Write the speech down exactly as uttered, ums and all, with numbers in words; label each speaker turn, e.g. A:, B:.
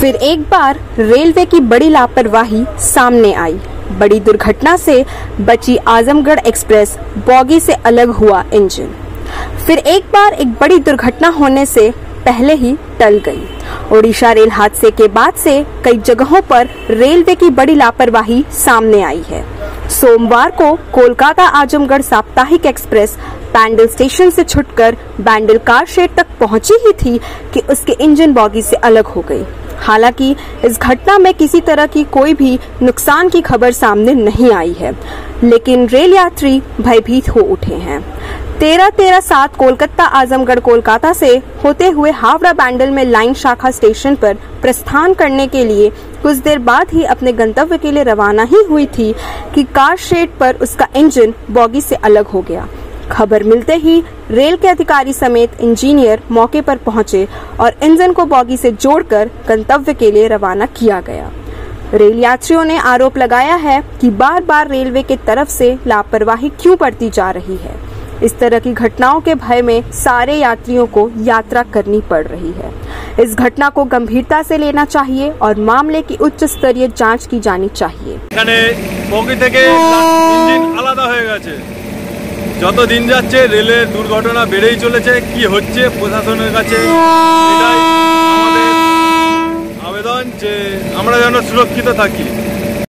A: फिर एक बार रेलवे की बड़ी लापरवाही सामने आई। बड़ी दुर्घटना से बची आजमगढ़ एक्सप्रेस बॉगी से अलग हुआ इंजन। फिर एक बार एक बड़ी दुर्घटना होने से पहले ही टल गई। ओडिशा रेल हादसे के बाद से कई जगहों पर रेलवे की बड़ी लापरवाही सामने आई है। सोमवार को कोलकाता आजमगढ़ साप्ताहिक एक्सप्रेस बैंडल स्टेशन से छुटकर बैंडल कार शेड तक पहुंची ही थी कि उसके इंजन बॉगी से अलग हो गई। हालांकि इस घटना में किसी तरह की कोई भी नुकसान की खबर सामने नहीं आई है, लेकिन रेल यात्री भयभीत हो उठे हैं। तेरह तेरह सात कोलकाता आजमगढ़ कोलकाता से होते हुए हावड़ा बैंडल में लाइन शाखा स्टेशन पर प्रस्थान करने के लिए कुछ देर बाद ही अपने गंतव्य के लिए रवाना ही हुई थी कि कार शेड पर उसका इंजन बॉगी से अलग हो गया। खबर मिलते ही रेल के अधिकारी समेत इंजीनियर मौके पर पहुंचे और इंजन को बॉगी से जोड़कर गंतव्य के लिए रवाना किया गया। रेल यात्रियों ने आरोप लगाया है कि बार बार रेलवे के तरफ से लापरवाही क्यों बढ़ती जा रही है। इस तरह की घटनाओं के भय में सारे यात्रियों को यात्रा करनी पड़ रही है। इस घटना को गंभीरता से लेना चाहिए और मामले की उच्च स्तरीय जांच की जानी चाहिए।
B: যত দিন যাচ্ছে রেলের দুর্ঘটনা বেড়েই চলেছে। কি হচ্ছে প্রশাসনের কাছে এটাই আমাদের আবেদন যে আমরা যেন সুরক্ষিত থাকি।